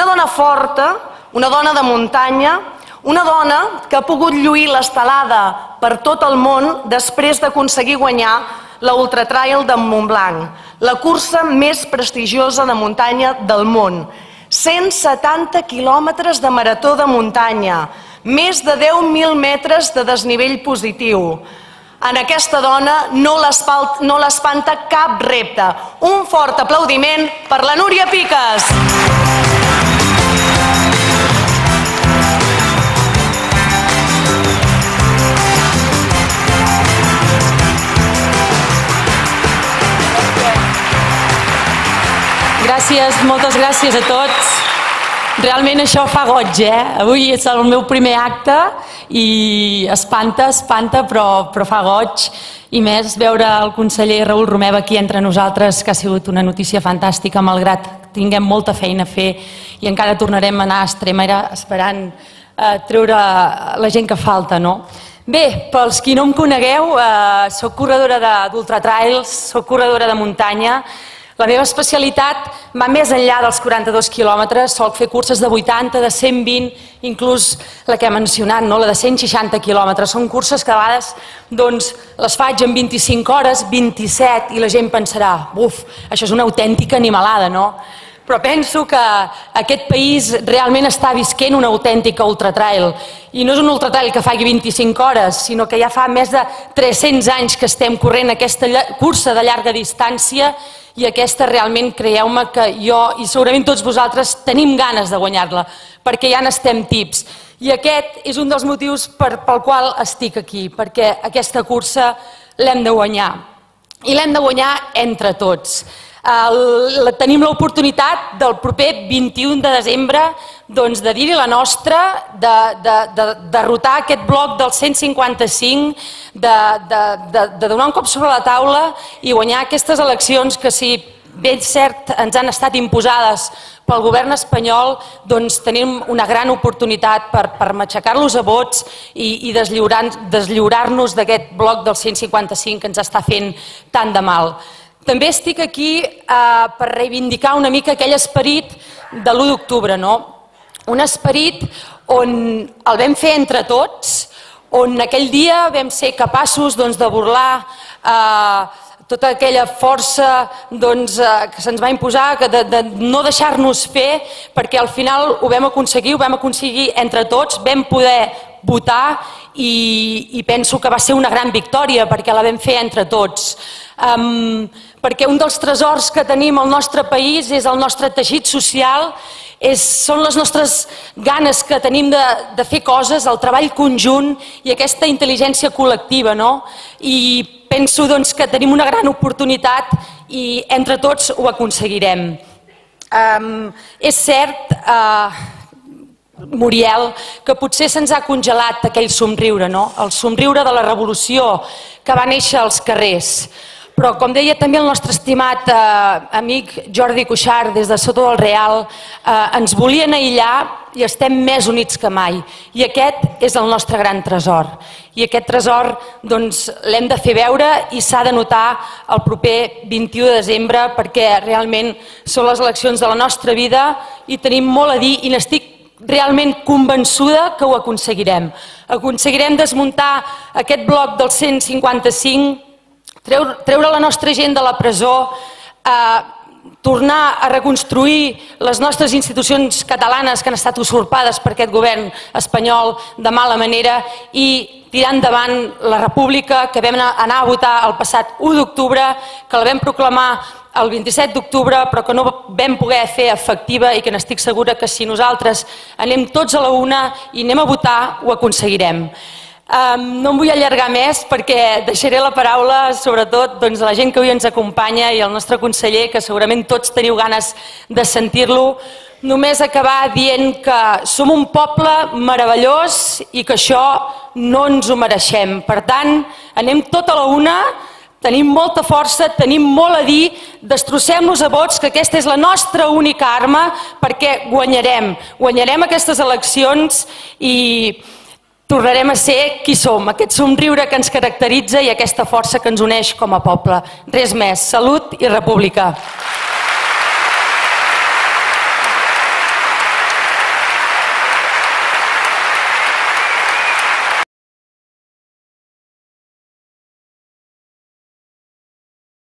Una dona forta, una dona de muntanya, una dona que ha pogut lluir l'estelada per tot el món després d'aconseguir guanyar la Ultra Trail de Montblanc, la cursa més prestigiosa de muntanya del món. 170 quilòmetres de marató de muntanya, més de 10.000 metres de desnivell positiu. En aquesta dona no l'espanta cap repte. Un fort aplaudiment per la Núria Piques. Gràcies, moltes gràcies a tots. Realment això fa goig, Avui és el meu primer acte i espanta, però fa goig. I més veure el conseller Raül Romeva aquí entre nosaltres, que ha sigut una notícia fantàstica, malgrat que tinguem molta feina a fer i encara tornarem a anar a Extremera esperant treure la gent que falta, no? Bé, pels qui no em conegueu, soc corredora d'ultratrails, soc corredora de muntanya. La meva especialitat va més enllà dels 42 quilòmetres, solc fer curses de 80, de 120, inclús la que he mencionat, la de 160 quilòmetres. Són curses que a vegades les faig en 25 hores, 27, i la gent pensarà, buf, això és una autèntica animalada, no? Però penso que aquest país realment està visquent una autèntica ultratrail. I no és un ultratrail que faci 25 hores, sinó que ja fa més de 300 anys que estem corrent aquesta cursa de llarga distància, i aquesta realment, creieu-me que jo i segurament tots vosaltres tenim ganes de guanyar-la, perquè ja n'estem tips. I aquest és un dels motius pel qual estic aquí, perquè aquesta cursa l'hem de guanyar. I l'hem de guanyar entre tots. Tenim l'oportunitat del proper 21 de desembre de dir-hi la nostra, de derrotar aquest bloc del 155, de donar un cop sobre la taula i guanyar aquestes eleccions que, si ben cert ens han estat imposades pel govern espanyol, doncs tenim una gran oportunitat per matxacar-los a vots i deslliurar-nos d'aquest bloc del 155 que ens està fent tant de mal. També estic aquí per reivindicar una mica aquell esperit de l'1 d'octubre, no? Un esperit on el vam fer entre tots, on aquell dia vam ser capaços de burlar tota aquella força que se'ns va imposar, de no deixar-nos fer, perquè al final ho vam aconseguir entre tots, vam poder votar i penso que va ser una gran victòria perquè la vam fer entre tots. Perquè un dels tresors que tenim al nostre país és el nostre teixit social, són les nostres ganes que tenim de fer coses, el treball conjunt i aquesta intel·ligència col·lectiva, no? I penso que tenim una gran oportunitat i entre tots ho aconseguirem. És cert, Muriel, que potser se'ns ha congelat aquell somriure, no? El somriure de la revolució que va néixer als carrers. Però, com deia també el nostre estimat amic Jordi Cuixart des de Soto del Real, ens volien aïllar i estem més units que mai. I aquest és el nostre gran tresor. I aquest tresor l'hem de fer veure i s'ha de notar el proper 21 de desembre, perquè realment són les eleccions de la nostra vida i tenim molt a dir i n'estic realment convençuda que ho aconseguirem. Aconseguirem desmuntar aquest bloc del 155, treure la nostra gent de la presó, tornar a reconstruir les nostres institucions catalanes que han estat usurpades per aquest govern espanyol de mala manera i tirar endavant la república que vam anar a votar el passat 1 d'octubre, que la vam proclamar el 27 d'octubre, però que no vam poder fer efectiva i que n'estic segura que si nosaltres anem tots a la una i anem a votar, ho aconseguirem. No em vull allargar més perquè deixaré la paraula sobretot a la gent que avui ens acompanya i al nostre conseller, que segurament tots teniu ganes de sentir-lo. Només acabar dient que som un poble meravellós i que això no ens ho mereixem. Per tant, anem tot a la una, tenim molta força, tenim molt a dir, destrossem-nos a vots, que aquesta és la nostra única arma, perquè guanyarem. Guanyarem aquestes eleccions i tornarem a ser qui som, aquest somriure que ens caracteritza i aquesta força que ens uneix com a poble. Res més. Salut i república.